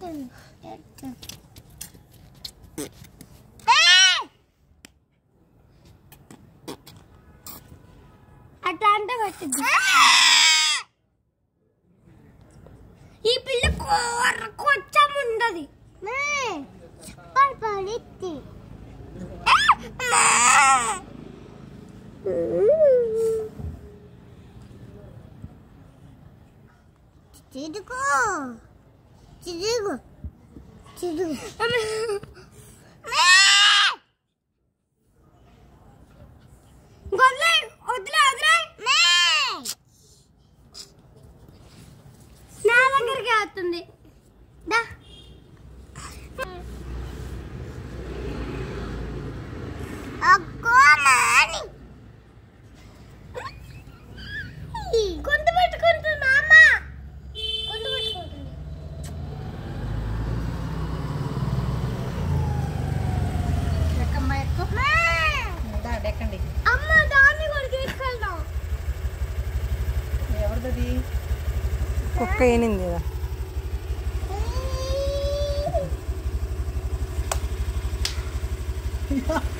అట్లా అంటే పట్టింది ఈ పిల్ల కొంచెం ఉండదు పడిద్ది చిదుగు చిదుగు చిదుగు నా దగ్గరికి వస్తుంది గొంతు పెట్టుకుంటున్నా అమ్మ గొంతు పెట్టుకుంటుంది ఎక్కమ్మా ఎక్కు ఎక్కండి అమ్మ దాన్ని కూడా తీసుకెళ్దాం ఎవరిది కుక్క ఏనింది కదా